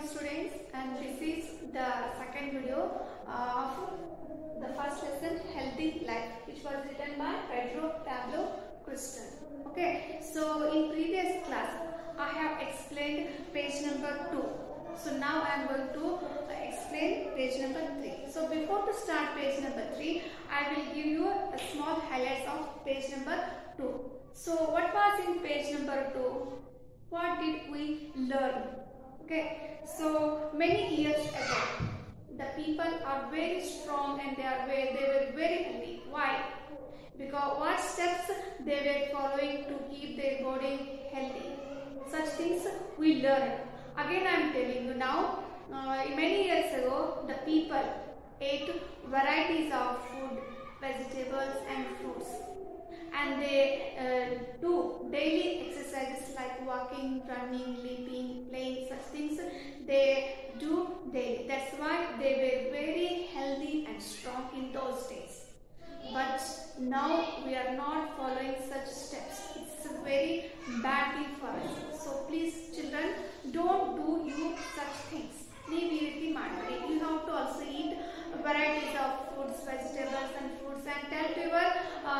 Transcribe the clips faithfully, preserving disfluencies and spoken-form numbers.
students, and this is the second video of the first lesson, Healthy Life, which was written by Pedro Pablo Crystal. Okay, so in previous class I have explained page number two. So now I am going to explain page number three. So before to start page number three, I will give you a small highlights of page number two. So what was in page number two? What did we learn? Okay, so many years ago, the people are very strong and they are very, they were very healthy. Why? Because what steps they were following to keep their body healthy. Such things we learn. Again, I am telling you now. Uh, many years ago, the people ate varieties of food, vegetables, and fruits, and they uh, do daily exercises like walking, running, leaping, playing, such things they do daily. That's why they were very healthy and strong in those days. But now we are not following such steps. It's a very bad thing for us. So please, children, don't do you such things. You have to also eat varieties of foods, vegetables and fruits, and tell to your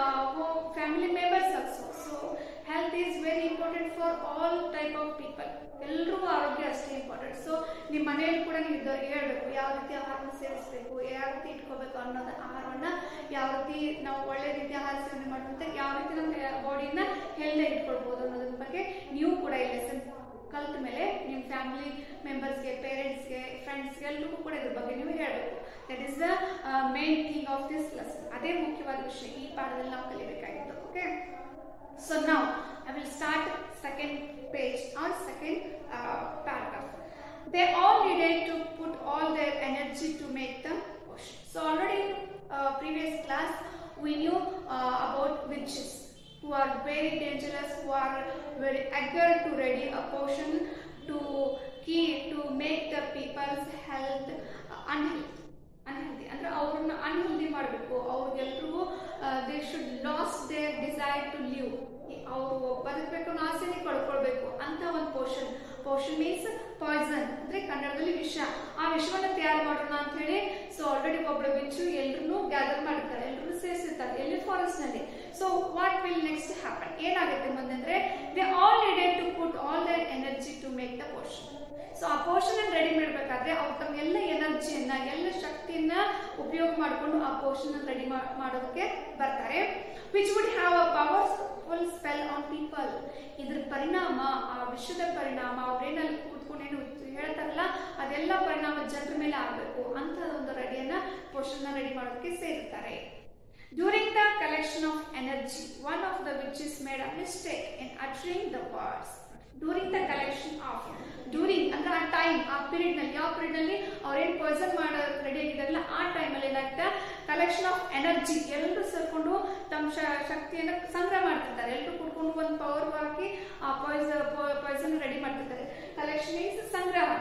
uh, family members also. So health is very important for all type of people. ಎಲ್ಲರಿಗೂ ಆರೋಗ್ಯ ಅಷ್ಟೇ important. So ನಿಮ್ಮ ಮನೆಯಲ್ಲಿ ಕೂಡ ನೀವು ಇದ್ದವ್ರಿಗೆ ಹೇಳಬೇಕು ಯಾವ ರೀತಿ ಆಹಾರವನ್ನು ಸೇವಿಸಬೇಕು, ಯಾವ ರೀತಿ ಇಟ್ಕೋಬೇಕು ಅನ್ನೋದು, ಆಹಾರವನ್ನು ಯಾವ ರೀತಿ ನಾವು ಒಳ್ಳೆ ರೀತಿ ಆಹಾರ ಸೇವನೆ ಮಾಡುವಂತೆ ಯಾವ ರೀತಿ ನಮ್ಮ ಬಾಡಿನ ಹೆಲ್ದಿ ಇಟ್ಕೊಳ್ಬೋದು ಅನ್ನೋದ್ರ ಬಗ್ಗೆ ನೀವು ಕೂಡ ಈ ಲೆಸನ್ ಕಲ್ತ ಮೇಲೆ ನಿಮ್ಮ ಫ್ಯಾಮಿಲಿ ಮೆಂಬರ್ಸ್ಗೆ, ಪೇರೆಂಟ್ಸ್ಗೆ, ಫ್ರೆಂಡ್ಸ್ಗೆ ಎಲ್ಲರಿಗೂ ಕೂಡ ಇದ್ರ ಬಗ್ಗೆ ನೀವು ಹೇಳಬೇಕು. That is the main thing of this lesson. ಅದೇ ಮುಖ್ಯವಾದ ವಿಷಯ ಈ ಪಾಠದಲ್ಲಿ ನಾವು ಕಲಿಬೇಕಾಗಿತ್ತು. Okay, so now I will start second page or second uh, paragraph. They all needed to put all their energy to make the potion. So already in uh, previous class we knew uh, about witches who are very dangerous, who are very eager to ready a potion to key to make the people's health uh, unhealthy. Unhealthy ಅಂದರೆ ಅವ್ರನ್ನ unhealthy ಮಾಡಬೇಕು, ಅವ್ರಿಗೆಲ್ರಿಗೂ they should lose their desire to live, ಅವರು ಬದುಕಬೇಕು ಅನ್ನೋ ಆಸೆನೇ ಕಳ್ಕೊಳ್ಬೇಕು ಅಂತ ಒಂದು Poshan. Poshan means Poisson ಅಂದರೆ ಕನ್ನಡದಲ್ಲಿ ವಿಷ. ಆ ವಿಷವನ್ನು ತಯಾರು ಮಾಡೋಣ ಅಂತ ಹೇಳಿ ಸೊ ಆಲ್ರೆಡಿ ಒಬ್ಬಳು ವಿಚ್ಚು ಎಲ್ಲರೂ ಗ್ಯಾದರ್ ಮಾಡಿರ್ತಾರೆ, ಎಲ್ಲರೂ ಸೇರಿಸಿರ್ತಾರೆ ಎಲ್ಲಿ ಫಾರೆಸ್ಟ್ ನಲ್ಲಿ. So what will next happen, ಏನಾಗುತ್ತೆ ಮುಂದೆ ಅಂದರೆ they all needed to put all their energy to make the potion. So ಆ ಪೋಷನ್ ಅನ್ನು ರೆಡಿ ಮಾಡಬೇಕಾದ್ರೆ ಅವ್ರು ತಮ್ಮ ಎಲ್ಲ ಎನರ್ಜಿಯನ್ನ, ಎಲ್ಲ ಶಕ್ತಿಯನ್ನ ಉಪಯೋಗ ಮಾಡಿಕೊಂಡು ಆ ಪೋಷನ್ ಅನ್ನು ರೆಡಿ ಮಾಡೋದಕ್ಕೆ ಬರ್ತಾರೆ. Which would have a powerful spell on people. ಇದ್ರ ಪರಿಣಾಮ, ಆ ವಿಷಯದ ಪರಿಣಾಮ, ಅವ್ರೇನಲ್ಲಿ ಕೂತ್ಕೊಂಡು ಏನು ಹೇಳ್ತಾರಲ್ಲ ಅದೆಲ್ಲ ಪರಿಣಾಮ ಜನರ ಮೇಲೆ ಆಗಬೇಕು ಅಂತ ಒಂದು ರೆಡಿಯನ್ನ ಪೋಷನ್ ರೆಡಿ ಮಾಡೋದಕ್ಕೆ ಸೇರಿರ್ತಾರೆ. During the collection of energy one of the witches made a mistake in uttering the words. During the collection of, during ಅಂದ್ರೆ ಆ ಟೈಮ್, ಆ ಪೀರಿಯಡ್ ನಲ್ಲಿ, ಯಾವ ಪೀರಿಯಡ್ ನಲ್ಲಿ ಅವ್ರೇನ್ ಪಾಯ್ಸನ್ ಮಾಡೋ ರೆಡಿ ಆಗಿದಾರಲ್ಲ ಆ ಟೈಮ್ ಅಲ್ಲಿ ಏನಾಗ್ತಾ ಕಲೆಕ್ಷನ್ ಆಫ್ ಎನರ್ಜಿ, ಎಲ್ಲರೂ ಸೇರ್ಕೊಂಡು ತಮ್ಮ ಶಕ್ತಿಯನ್ನು ಸಂಗ್ರಹ ಮಾಡ್ತಿರ್ತಾರೆ. ಎಲ್ಲರೂ ಕೂತ್ಕೊಂಡು ಒಂದು ಪವರ್ ಹಾಕಿ ಆ ಪಾಯ್ಸನ್ ಪಾಯ್ಸನ್ ರೆಡಿ ಮಾಡ್ತಿರ್ತಾರೆ. ಕಲೆಕ್ಷನ್ ಈಸ್ ಸಂಗ್ರಹ.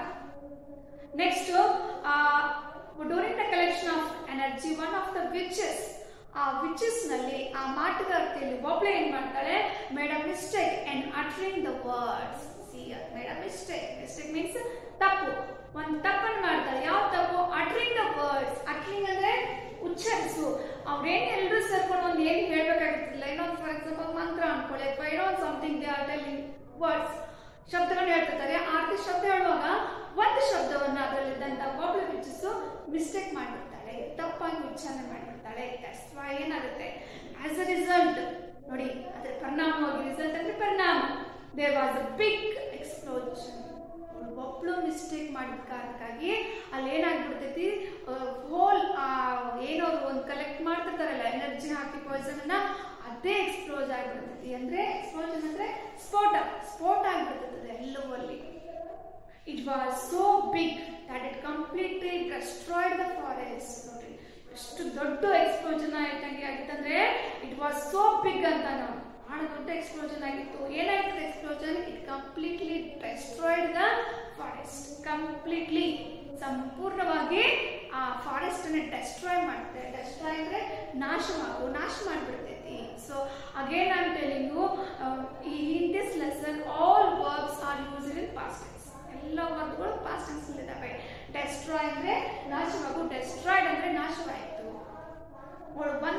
Next during the collection of energy one of the witches, ಆ ವಿಚಸ್ ನಲ್ಲಿ ಆ ಮಾಟಗಾರ್ತಿಯಲ್ಲಿ ಒಬ್ಳೆ ಏನ್ ಮಾಡ್ತಾಳೆ, made a mistake and uttering the words. She made a mistake. Mistake means ತಪ್ಪು, ಒಂದು ತಪ್ಪನ್ನು ಮಾಡ್ತಾಳೆ. ಯಾವ ತಪ್ಪು? ಅಟರಿಂಗ್ ದ ವರ್ಡ್ಸ್. ಅಟರಿಂಗ್ ಅಂದ್ರೆ ಉಚ್ಚರಿಸು. ಅವ್ರೇನ್ ಎಲ್ಲರೂ ಸೇರ್ಕೊಂಡು ಒಂದು ಏನು ಹೇಳ್ಬೇಕಾಗಿರ್ತಿಲ್ಲ, ಏನೋ ಫಾರ್ ಎಕ್ಸಾಂಪಲ್ ಮಂತ್ರ ಅನ್ಕೊಳ್ಳಿ ಅಥವಾ ಏನೋ something they are telling words, ಶಬ್ದಗಳನ್ನ ಹೇಳ್ತಿರ್ತಾರೆ. ಆ ರೀತಿ ಶಬ್ದ ಹೇಳುವಾಗ ಒಂದು ಶಬ್ದವನ್ನ ಅದರಲ್ಲಿದ್ದಂತ ಒಬ್ಳು ವಿಚಸ್ಸು ಮಿಸ್ಟೇಕ್ ಮಾಡಿಬಿಡ್ತಾಳೆ, ತಪ್ಪಾಗಿ ಉಚ್ಚಾರಣೆ ಮಾಡಿಬಿಡ್ತಾಳೆ. ದಟ್ಸ್ ವೈ ಏನಾಗುತ್ತೆ, ಆಸ್ ಅ ರಿಸಲ್ಟ್ ನೋಡಿ ಅದರ ಪರಿಣಾಮವಾಗಿ, ರಿಸಲ್ಟ್ ಅಂದ್ರೆ ಪರಿಣಾಮ, there was a big explosion. ಒಬ್ಳು ಮಿಸ್ಟೇಕ್ ಮಾಡಿದ ಕಾರಣಕ್ಕಾಗಿ ಅಲ್ಲಿ ಏನಾಗ್ಬಿಡ್ತೈತಿ, ಹೋಲ್ ಏನೋರು ಒಂದು ಕಲೆಕ್ಟ್ ಮಾಡ್ತಿರ್ತಾರಲ್ಲ ಎನರ್ಜಿ ಹಾಕಿ ಪಾಯ್ಸನ್ ಅನ್ನ, ಅದೇ ಎಕ್ಸ್ಪ್ಲೋಸ್ ಆಗಿಬಿಡ್ತೈತಿ. ಅಂದ್ರೆ ಎಕ್ಸ್ಪ್ಲೋಷನ್ ಅಂದ್ರೆ ಸ್ಫೋಟ, ಸ್ಫೋಟ ಆಗಿಬಿಡ್ತದೆ ಎಲ್ಲವೂ ಅಲ್ಲಿ. It was so big that it completely destroyed the forest. ನೋಡ್ರಿ ಎಷ್ಟು ದೊಡ್ಡ ಎಕ್ಸ್ಪ್ಲೋಷನ್ ಆಯ್ತಂಗೆ ಆಗಿತ್ತಂದ್ರೆ ಇಟ್ ವಾಸ್ ಸೋ ಬಿಗ್ ಅಂತ, ನಾವು ಬಹಳ ದೊಡ್ಡ ಎಕ್ಸ್ಪ್ಲೋಷನ್ ಆಗಿತ್ತು. ಏನಾಯ್ತದೆ explosion? It completely destroyed the forest. Completely ಸಂಪೂರ್ಣವಾಗಿ ಆ ಫಾರೆಸ್ಟ್ ಅನ್ನ ಡೆಸ್ಟ್ರಾಯ್ ಮಾಡುತ್ತೆ. ಡೆಸ್ಟ್ರಾಯ್ ಅಂದ್ರೆ ನಾಶ ಮಾಡು, ನಾಶ ಮಾಡಿಬಿಡ್ತೈತಿ. So again I am telling you, in this lesson all verbs are used in past tense. ಎಲ್ಲ ವರ್ಬ್ಗಳು ಪಾಸ್ಟ್ ಟೆನ್ಸ್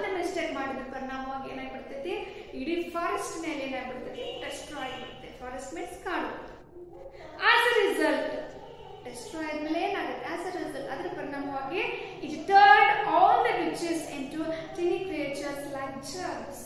ಮಿಸ್ಟೇಕ್ ಮಾಡಿದ ಪರಿಣಾಮವಾಗಿ ಏನಾಗ್ಬಿಡ್ತೈತಿ, ಇಡೀ ಫಾರೆಸ್ಟ್ ಮೇಲೆ ಏನಾಗ್ಬಿಡ್ತೈತಿ, ಡೆಸ್ಟ್ರಾಯ್ ಆಗಿಬಿಡುತ್ತೆ. ಫಾರೆಸ್ಟ್ ಮೀನ್ಸ್ ಕಾಡು. ಆಸ್ ಅ ರಿಸಲ್ಟ್, ಡೆಸ್ಟ್ರಾಯ್ ಆದ್ಮೇಲೆ ಏನಾಗುತ್ತೆ, ಆಸ್ ಅ ರಿಸಲ್ಟ್ ಅದರ ಪರಿಣಾಮವಾಗಿ it turned all the witches into tiny creatures like germs.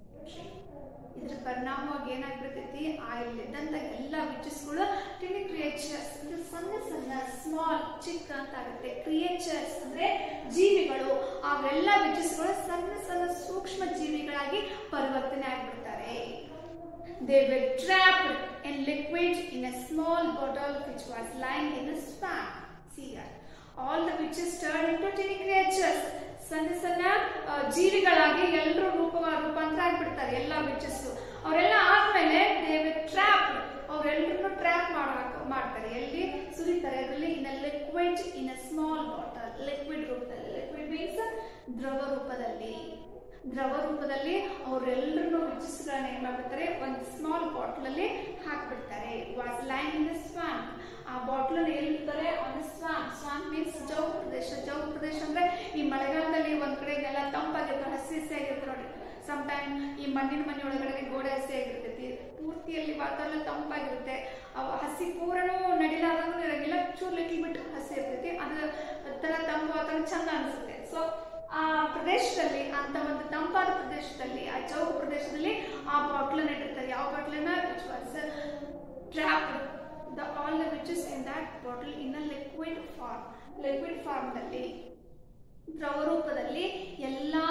ಇದರ ಪರಿಣಾಮವಾಗಿ ಏನಾಗ್ಬಿಡ್ತೈತಿ, ಆ ಇಲ್ಲಿದ್ದಂತ ಎಲ್ಲ ವಿಚಸ್ಗಳು ಟಿನಿ ಕ್ರಿಯೇಚರ್ಸ್ ಅಂದ್ರೆ ಸಣ್ಣ ಸಣ್ಣ ಸ್ಮಾಲ್ ಚಿಕ್ಕ ಅಂತ ಆಗುತ್ತೆ. ಕ್ರಿಯೇಚರ್ಸ್ ಅಂದ್ರೆ ಜೀವಿಗಳು, ಅವೆಲ್ಲ ವಿಚಸ್ಗಳು ಸಣ್ಣ ಸಣ್ಣ ಸೂಕ್ಷ್ಮ ಜೀವಿಗಳಾಗಿ ಪರಿವರ್ತನೆ ಆಗ್ಬಿಡ್ತಾರೆ. They were trapped in liquid in a small bottle which was lying in a swamp. See here, all the witches turned into tiny creatures. ಸಣ್ಣ ಸಣ್ಣ ಜೀವಿಗಳಾಗಿ ಎಲ್ಲರೂ ರೂಪ ರೂಪಾಂತರ ಆಗ್ಬಿಡ್ತಾರೆ ಎಲ್ಲ ವಿಚಸ್. ಅವರೆಲ್ಲ ಆದ್ಮೇಲೆ they were trapped, ಅವರೆಲ್ಲರೂ ಟ್ರ್ಯಾಪ್ ಮಾಡಬೇಕು ಮಾಡ್ತಾರೆ. ಎಲ್ಲಿ ಸುರಿತಾರೆ, ಅದರಲ್ಲಿ in a liquid in a small bottle. Liquid ರೂಪದಲ್ಲಿ, ಲಿಕ್ವಿಡ್ ಮೀನ್ಸ್ ದ್ರವ ರೂಪದಲ್ಲಿ. ದ್ರವ ರೂಪದಲ್ಲಿ ಅವರೆಲ್ಲರೂ ವಿಚಸ್ಗಳನ್ನ ಏನ್ ಮಾಡ್ಬಿಡ್ತಾರೆ, ಒಂದು ಸ್ಮಾಲ್ ಬಾಟಲ್ ಅಲ್ಲಿ ಹಾಕ್ಬಿಡ್ತಾರೆ. Was lying in the swamp. ಆ ಬಾಟಲ್ ಎಲ್ಲಿರ್ತಾರೆ, ಆನ್ ಸ್ವಾಂಪ್. ಸ್ವಾಂಪ್ ಮೀನ್ಸ್ ಜೌಗು ಪ್ರದೇಶ. ಜೌಗು ಪ್ರದೇಶ ಅಂದ್ರೆ ಈ ಮಳೆಗಾಲದಲ್ಲಿ ಒಂದ್ ಕಡೆಗೆಲ್ಲ ತಂಪಾಗಿರ್ತಾರೆ, ಹಸಿ ಹಸಿ ಆಗಿರ್ತಾರೆ ನೋಡಿ. ಸಮ್ ಟೈಮ್ ಈ ಮಣ್ಣಿನ ಮನೆ ಒಳಗಡೆ ಗೋಡೆ ಹಸಿ ಆಗಿರ್ತೈತಿ, ಪೂರ್ತಿಯಲ್ಲಿ ವಾತಾವರಣ ತಂಪಾಗಿರುತ್ತೆ. ಅವು ಹಸಿ ಪೂರನೂ ನಡಿಲಾರ್ದಂಗೂ ಇರಂಗಿಲ್ಲ, ಚೂರ್ ಲಿಟ್ಲ್ ಬಿಟ್ಟು ಹಸಿ ಇರ್ತೈತಿ. ಅದ್ರ ತರ ತಂಪು ವಾತಾವರಣ ಚಂದ ಅನ್ಸುತ್ತೆ. ಸೊ ಆ ಪ್ರದೇಶದಲ್ಲಿ, ಅಂತ ಒಂದು ತಂಪಾದ ಪ್ರದೇಶದಲ್ಲಿ, ಆ ಚೌಕ ಪ್ರದೇಶದಲ್ಲಿ ಆ ಬಾಟ್ಲನ್ನ ಇಟ್ಟಿರ್ತಾರೆ. ಯಾವ ಬಾಟ್ಲನ್ನ, which was trapped the all the witches in that bottle in a liquid form. Liquid form ನಲ್ಲಿ, ದ್ರವ ರೂಪದಲ್ಲಿ ಎಲ್ಲಾ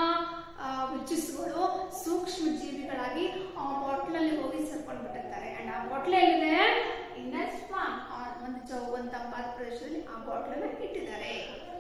ವಿಚಸ್ಗಳು ಸೂಕ್ಷ್ಮ ಜೀವಿಗಳಾಗಿ ಆ ಬಾಟ್ಲ್ ಅಲ್ಲಿ ಹೋಗಿ ಸೇರ್ಕೊಂಡು ಬಿಟ್ಟಿರ್ತಾರೆ. ಅಂಡ್ ಆ ಬಾಟ್ಲ್ ಎಲ್ಲಿದೆ, ಇನ್ ಅ ಸ್ವಾಂಪ್, ಒಂದು ಚೌ ಒಂದು ತಂಪಾದ ಪ್ರದೇಶದಲ್ಲಿ ಆ ಬಾಟ್ಲ್ ಅನ್ನ ಇಟ್ಟಿದ್ದಾರೆ.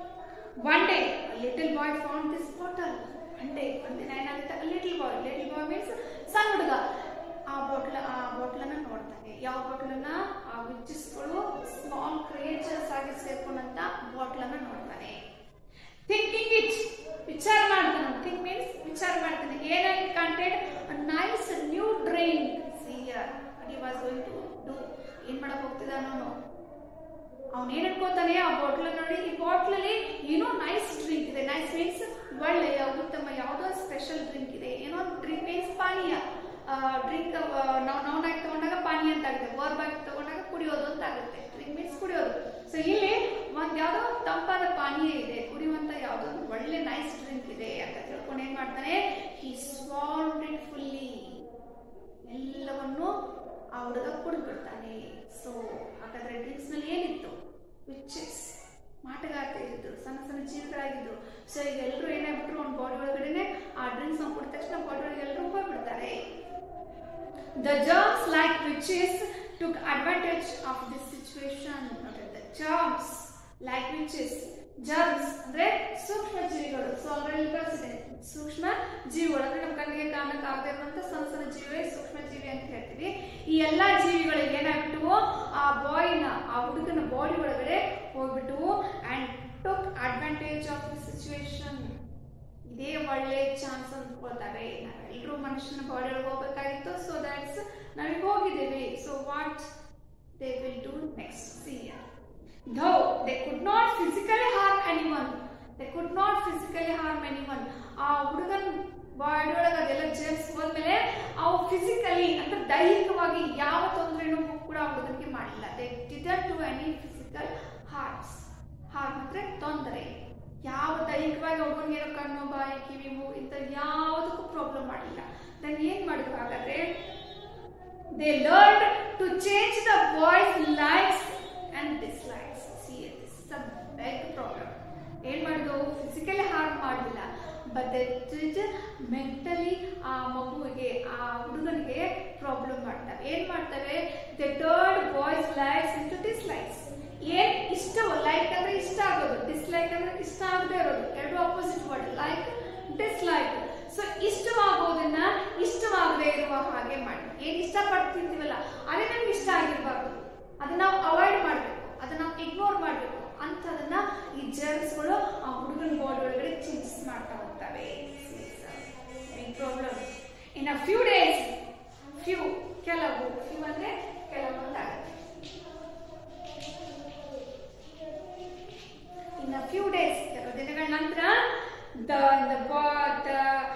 One day, a little boy found this bottle. One day, one day, ಏನಾಗುತ್ತೆ, a little boy. Little boy means ಸಣ್ಣ ಹುಡುಗ. ಆ ಬಾಟ್ಲ್ ಆ ಬಾಟ್ಲ್ ಅನ್ನ ನೋಡ್ತಾನೆ. ಯಾವ ಬಾಟ್ಲ್ ಅನ್ನ, ಆ ವಿಚಸ್ಗಳು ಸ್ಮಾಲ್ ಕ್ರಿಯೇಚರ್ಸ್ ಆಗಿ ಸೇರ್ಕೊಂಡಂತ ಬಾಟ್ಲ್ ಅನ್ನ ನೋಡ್ತಾನೆ. ಥಿಂಕಿಂಗ್ ಇಟ್, ವಿಚಾರ ಮಾಡ್ತಾನೆ. ಥಿಂಕ್ ಮೀನ್ಸ್ ವಿಚಾರ ಮಾಡ್ತಾನೆ. ಏನಾಗಿ content, a nice new drink. See here, what he was going to do. ಏನ್ ಮಾಡಕ್ ಹೋಗ್ತಿದ್ದಾನೋ ಅವನೇನ್ ಅನ್ಕೋತಾನೆ, ಆ ಬಾಟ್ಲ್ ನೋಡಿ, ಈ ಬಾಟ್ಲ್ ಅಲ್ಲಿ ಏನೋ ನೈಸ್ ಡ್ರಿಂಕ್ ಇದೆ. ನೈಸ್ ಮೀನ್ಸ್ ಒಳ್ಳೆಯ, ಉತ್ತಮ, ಯಾವುದೋ ಸ್ಪೆಷಲ್ ಡ್ರಿಂಕ್ ಇದೆ. ಏನೋ ಡ್ರಿಂಕ್ ಮೀನ್ಸ್ ಪಾನೀಯ. ಡ್ರಿಂಕ್ ನಾವು ನೌನ್ ಆಗಿ ತಗೊಂಡಾಗ ಪಾನೀಯ ಅಂತ ಆಗುತ್ತೆ, ವರ್ಬ್ ಆಗಿ ತಗೊಂಡಾಗ ಕುಡಿಯೋದು ಅಂತ ಆಗುತ್ತೆ. ಡ್ರಿಂಕ್ ಮೀನ್ಸ್ ಕುಡಿಯೋದು. ಸೊ ಇಲ್ಲಿ ಒಂದ್ ಯಾವ್ದೋ ತಂಪಾದ ಪಾನೀಯ ಇದೆ, ಕುಡಿಯುವಂತ ಯಾವ್ದೋ ಒಳ್ಳೆ ನೈಸ್ ಡ್ರಿಂಕ್ ಇದೆ ಅಂತ ತಿಳ್ಕೊಂಡು ಏನ್ ಮಾಡ್ತಾನೆ, ಹಿ ಸ್ವಾಲ್ಡ್ ಇಟ್ ಫುಲ್ಲಿ. ಎಲ್ಲವನ್ನು ಆ ಹುಡುಗ ಕುಡಿದ್ಬಿಡ್ತಾನೆ. ಸೊ ಹಾಗಾದ್ರೆ ಡ್ರಿಂಕ್ಸ್ ನಲ್ಲಿ ಏನಿತ್ತು, ವಿಚಸ್, ಮಾಟಗಾರ್ತ ಇದ್ರು, ಸಣ್ಣ ಸಣ್ಣ ಜೀವಿಗಳಾಗಿದ್ರು. ಸೊ ಈಗ ಎಲ್ಲರೂ ಏನಾಗ್ಬಿಟ್ರು, ಒಂದು ಬಾಡಿ ಒಳಗಡೆ ಆ ಡ್ರಿಂಕ್ಸ್ ನಾವು ಕುಡಿದ ತಕ್ಷಣ ಬಾಡಿ ಒಳಗೆ ಎಲ್ಲರೂ ಹೋಗ್ಬಿಡ್ತಾರೆ. The germs like witches took advantage of this situation. The germs like witches, germs ಅಂದ್ರೆ ಸೂಕ್ಷ್ಮ ಜೀವಿಗಳು. ಸೊ ಆಲ್ರೆಡಿ ಕಳಿಸಿದೆ, ಸೂಕ್ಷ್ಮ ಜೀವಿಗಳು ಅಂದ್ರೆ ನಮ್ಮ ಕಣ್ಣಿಗೆ ಕಾಣಕ್ಕೆ ಆಗದೆ ಇರುವಂತ ಸಣ್ಣ ಸಣ್ಣ ಜೀವಿ ಸೂಕ್ಷ್ಮ ಜೀವಿ ಅಂತ ಹೇಳ್ತೀವಿ. ಈ ಎಲ್ಲಾ ಜೀವಿಗಳಿಗೆ ಏನಾಗ್ಬಿಟ್ಟು, ಆ ಬಾಯ್ನ, ಆ ಹುಡುಗನ ಬಾಡಿ ಒಳಗಡೆ ಹೋಗ್ಬಿಟ್ಟು and took advantage of the situation. ಇದೇ ಒಳ್ಳೆ ಚಾನ್ಸ್ ಅಂದ್ಕೊಳ್ತಾರೆ. ನಾವೆಲ್ಲರೂ ಮನುಷ್ಯನ ಬಾಡಿ ಒಳಗೆ ಹೋಗ್ಬೇಕಾಗಿತ್ತು. ಸೊ ದಟ್ಸ್ ನಾವೀಗ ಹೋಗಿದ್ದೀವಿ. So what they will do next, see here. Though they could not physically harm anyone, they could not physically harm anyone. ಆ ಹುಡುಗನ ಬಾಡಿ ಒಳಗೆ ಅದೆಲ್ಲ ಜರ್ಮ್ಸ್ ಹೋದ್ಮೇಲೆ ಅವು ಫಿಸಿಕಲಿ ಅಂದ್ರೆ ದೈಹಿಕವಾಗಿ ಯಾವ ತೊಂದರೆನೂ ಕೂಡ ಹುಡುಗನಿಗೆ ಮಾಡಿಲ್ಲ. they didn't do any physical harms. harm ಅಂದ್ರೆ ತೊಂದರೆ. ಯಾವ ದೈಹಿಕವಾಗಿ ಹುಡುಗನಿಗೆ ಏನೋ ಕಣ್ಣು, ಬಾಯಿ, ಕಿವಿ, ಮೂಗು ಇಂಥ ಯಾವುದಕ್ಕೂ ಪ್ರಾಬ್ಲಮ್ ಮಾಡಿಲ್ಲ. then ಏನ್ ಮಾಡಿದ್ರು ಹಾಗಾದ್ರೆ, they learned to change the boy's likes and dislikes. See, this is a big problem. ಏನ್ ಮಾಡಿದ್ರು, ಫಿಸಿಕಲಿ ಹಾರ್ಮ್ ಮಾಡಲಿಲ್ಲ, ಬಟ್ ಮೆಂಟಲಿ ಆ ಮಗುವಿಗೆ, ಆ ಹುಡುಗನಿಗೆ ಪ್ರಾಬ್ಲಮ್ ಮಾಡ್ತವೆ. ಏನ್ ಮಾಡ್ತವೆ, they turned boys likes into dislikes. ಏನ್ ಇಷ್ಟವೋ, ಲೈಕ್ ಅಂದ್ರೆ ಇಷ್ಟ ಆಗೋದು, ಡಿಸ್ಲೈಕ್ ಅಂದ್ರೆ ಇಷ್ಟ ಆಗದೆ ಇರೋದು, ಎರಡು opposite word, like dislike. So ಇಷ್ಟವಾಗೋದನ್ನ ಇಷ್ಟವಾಗದೆ ಇರುವ ಹಾಗೆ ಮಾಡಿ. ಏನ್ ಇಷ್ಟ ಪಡ್ತಿರ್ತೀವಲ್ಲ ಅದೇ ನಮ್ಗೆ ಇಷ್ಟ ಆಗಿರ್ಬಾರ್ದು, ಅದನ್ನ ನಾವು ಅವಾಯ್ಡ್ ಮಾಡ್ಬೇಕು, ಅದನ್ನ ನಾವು ಇಗ್ನೋರ್ ಮಾಡ್ಬೇಕು. ಅಂತದನ್ನ ಈ ಜರ್ಮ್ಸ್ಗಳು ಆ ಹುಡುಗನ ಬಾಡಿ ಒಳಗಡೆ ಚೇಂಜಸ್ ಮಾಡ್ತಾ ಹೋಗ್ತವೆ. Big problem. In a few days, few ಕೆಲವು, ಫ್ಯೂ ಅಂದ್ರೆ ಕೆಲವು ಅಂತ ಆಗುತ್ತೆ. ಇನ್ ಅ ಫ್ಯೂ ಡೇಸ್, ಕೆಲವು ದಿನಗಳ ನಂತರ the the the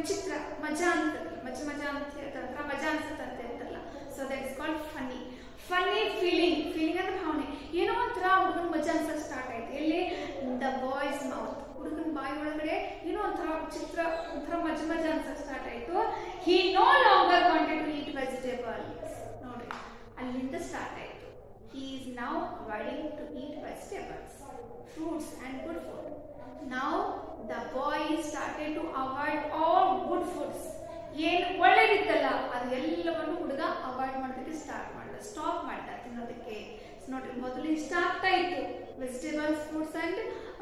ವಿಚಿತ್ರ ಮಜಾ ಅಂತ ಮಜ ಮಜಾ ಅಂತ ಹೇಳ್ತಾರೆ ಮಜಾ ಅನ್ಸುತ್ತೆ ಅಂತ ಹೇಳ್ತಾರಲ್ಲ so that is called funny funny feeling feeling ಅಂದ್ರೆ ಭಾವನೆ ಏನೋ ಒಂಥರ ಹುಡುಗನ ಮಜಾ ಅನ್ಸಕ್ಕೆ ಸ್ಟಾರ್ಟ್ ಆಯ್ತು ಎಲ್ಲಿ ದ ಬಾಯ್ಸ್ ಮೌತ್ ಹುಡುಗನ ಬಾಯಿ ಒಳಗಡೆ ಏನೋ ಒಂಥರ ವಿಚಿತ್ರ ಒಂಥರ ಮಜ ಮಜಾ ಅನ್ಸಕ್ಕೆ ಸ್ಟಾರ್ಟ್ ಆಯ್ತು he no longer wanted to eat vegetables ನೋಡ್ರಿ ಅಲ್ಲಿಂದ ಸ್ಟಾರ್ಟ್ ಆಯ್ತು he is now avoiding to eat vegetables fruits and good food now the boy started to avoid all good foods ಏನು ಒಳ್ಳೆದಿತ್ತಲ್ಲ ಅದು ಎಲ್ಲವನ್ನು ಹುಡುಗ ಅವಾಯ್ಡ್ ಮಾಡೋದಕ್ಕೆ ಸ್ಟಾರ್ಟ್ ಮಾಡ್ದ ಸ್ಟಾಪ್ ಮಾಡ್ದ ತಿನ್ನೋದಕ್ಕೆ ನೋಡ್ರಿ ಮೊದಲು ಇಷ್ಟ ಆಗ್ತಾ ಇತ್ತು vegetables fruits and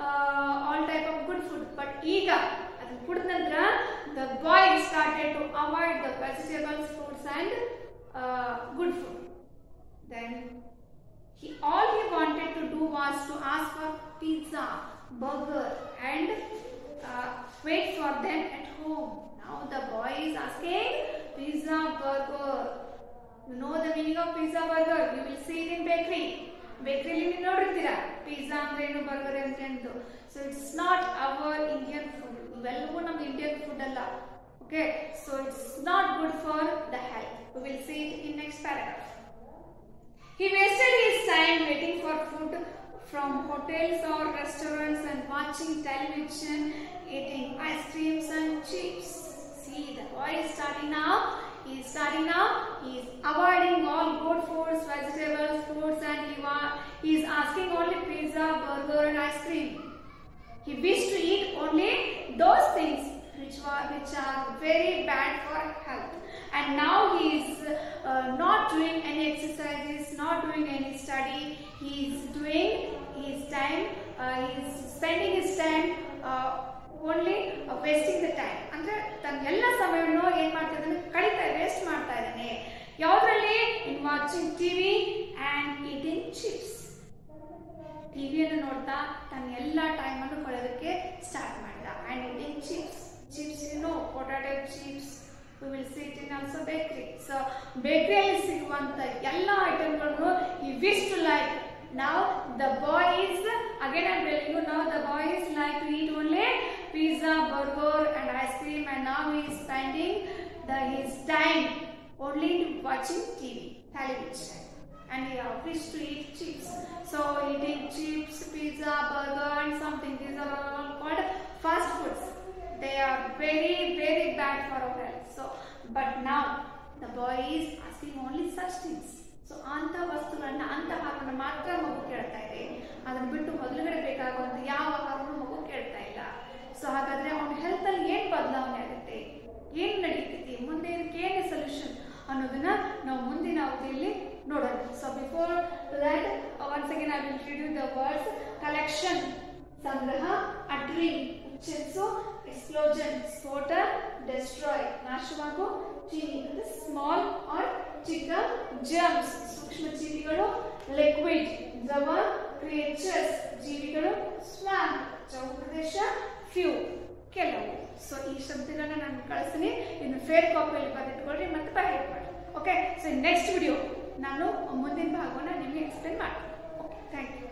all type of good food but ಈಗ ಅದನ್ನ ಕುಡಿದ ನಂತರ the boy started to avoid the vegetables fruits and good food then he all he wanted to do was to ask for pizza burger and uh, wait for them at home now the boy is asking pizza burger you know the meaning of pizza burger you will see it in bakery bakery li ನೀವು ನೋಡಿರ್ತೀರಾ pizza ಅಂದ್ರೆ ಏನು burger ಅಂದ್ರೆ ಏನು so it's not our Indian food ಇವೆಲ್ಲವೂ ನಮ್ಮ Indian food ಅಲ್ಲ okay so it's not good for the health we will see it in next paragraph. He wasted his time waiting for food from hotels or restaurants and watching television, eating ice creams and chips. See, the boy is starting now. He is starting now. He is avoiding all good foods, vegetables, fruits, and he, wa- he is asking only pizza, burger, and ice cream. He wished to eat only those things which were which are very bad for health. And now he is uh, not doing any exercises, not doing any study. He is doing his time, uh, he is spending his time uh, only uh, wasting the time. ಅಂದ್ರೆ ತನ್ನ ಎಲ್ಲ ಸಮಯವನ್ನು ಏನು ಮಾಡ್ತಾ ಇದ್ದಾನೆ ಕಳೀತಾ waste ಮಾಡ್ತಾ ಇದ್ದಾನೆ ಯಾವುದರಲ್ಲಿ in watching TV and eating chips ಟಿವಿಯನ್ನು ನೋಡ್ತಾ ತನ್ನ ಎಲ್ಲ ಟೈಮನ್ನು ಕಳೆಯೋದಕ್ಕೆ ಸ್ಟಾರ್ಟ್ ಮಾಡಿದ and eating chips chips you know potato chips we will see it in also bakery so bakery ಅಲ್ಲಿ ಸಿಗುವಂತ ಎಲ್ಲ ಐಟಮ್ಗಳನ್ನು he wish to like now the boy is again I'm telling you now the boy is like to eat only pizza burger and ice cream and now he is spending the his time only watching T V television and he wish to eat chips so eating chips pizza burger and something these are all called fast foods they are very very bad for our health so but now the boy is asking only such things so ಅಂತ ವಸ್ತುಗಳನ್ನ ಅಂತ ಆಹಾರವನ್ನು ಮಾತ್ರ ಮಗು ಕೇಳ್ತಾ ಇದೆ ಅದನ್ನ ಬಿಟ್ಟು ಮೊದಲುಗಡೆ ಬೇಕಾಗುವಂತ ಯಾವ ಆಹಾರವನ್ನು ಮಗು ಕೇಳ್ತಾ ಇಲ್ಲ ಸೊ ಹಾಗಾದ್ರೆ ಅವನ ಹೆಲ್ತ್ ಅಲ್ಲಿ ಏನ್ ಬದಲಾವಣೆ ಆಗುತ್ತೆ ಏನ್ ನಡೀತೈತಿ ಮುಂದೆ ಇದಕ್ಕೆ ಏನು ಸೊಲ್ಯೂಷನ್ ಅನ್ನೋದನ್ನ ನಾವು ಮುಂದಿನ ಅವಧಿಯಲ್ಲಿ ನೋಡೋಣ so before that once again I will read you the words collection ಸಂಗ್ರಹ ಅಡ್ರಿಂಗ್ ಉಚ್ಚರಿಸು explosion ಸ್ಫೋಟ destroy ನಾಶವಾಗು ಜೀವಿ ಅಂದ್ರೆ ಸ್ಮಾಲ್ ಆರ್ ಚಿಕ್ಕ ಜರ್ಮ್ಸ್ ಸೂಕ್ಷ್ಮ ಜೀವಿಗಳು ಲಿಕ್ವಿಡ್ ದ್ರವ ಕ್ರಿಯೇಚರ್ಸ್ ಜೀವಿಗಳು ಸ್ವಾಮ್ ಚೌಕ ಪ್ರದೇಶ ಫ್ಯೂ ಕೆಲವು ಸೊ ಈ ಶಬ್ದಗಳನ್ನ ನಾನು ಕಳಿಸ್ತೀನಿ ಇನ್ನು ಫೇರ್ ಕಾಪಿಯಲ್ಲಿ ಬರೆದಿಟ್ಕೊಳ್ಳಿ ಮತ್ತೆ ಬರೆಯ ಮಾಡಿ ಓಕೆ ಸೊ ನೆಕ್ಸ್ಟ್ ವಿಡಿಯೋ ನಾನು ಮುಂದಿನ ಭಾಗವನ್ನು ನಿಮಗೆ ಎಕ್ಸ್ಪ್ಲೇನ್ ಮಾಡ್ತೀನಿ ಓಕೆ ಥ್ಯಾಂಕ್ ಯು